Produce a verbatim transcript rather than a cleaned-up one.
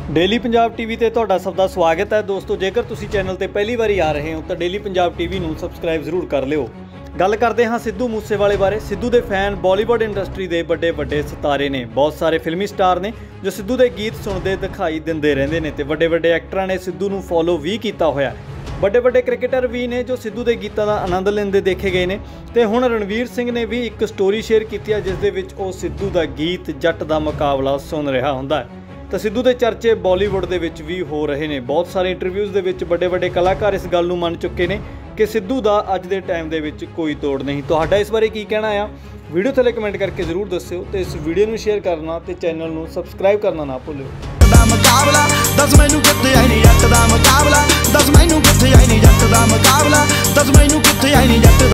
Daily Punjab TV ते तुहाडा सब दा स्वागत है दोस्तों। जेकर तुसी चैनल ते पहली बारी आ रहे हो तो डेली पंजाब टीवी नूं सबसक्राइब जरूर कर लिओ। गल करते हाँ सिद्धू मूसेवाले बारे। सिद्धू दे फैन बॉलीवुड इंडस्ट्री के बड़े बड़े सितारे ने, बहुत सारे फिल्मी स्टार ने जो सिद्धू के गीत सुनते दिखाई देंदे रहिंदे ने ते बड़े बड़े एक्टरां ने सिद्धू नूं फॉलो भी किया होया। बड़े बड़े क्रिकेटर भी ने जो सिद्धू के गीतों का आनंद लेंदे देखे गए ने ते हुण रणवीर सिंह ने भी एक स्टोरी शेयर की है जिस दे विच ओह सिद्धू का गीत जट दा मुकाबला सुन रहा हुंदा है। तो सिद्धू के चर्चे बॉलीवुड के विच भी हो रहे हैं। बहुत सारे इंटरव्यूज़ के विच बड़े बड़े कलाकार इस गल नूं मन चुके हैं कि सिद्धू का अज के टाइम के विच कोई तोड़ नहीं। तुहाडा इस बारे की कहना आ वीडियो थले कमेंट करके जरूर दस्सिओ ते इस वीडियो नूं शेयर करना ते चैनल नूं सबसक्राइब करना ना भुल्लिओ। मुकाबला दस मैनू कित्थे आई नहीं जट दा मुकाबला, दस मैनू कित्थे आई नहीं जट दा मुकाबला, दस मैनू कित्थे आई नहीं जट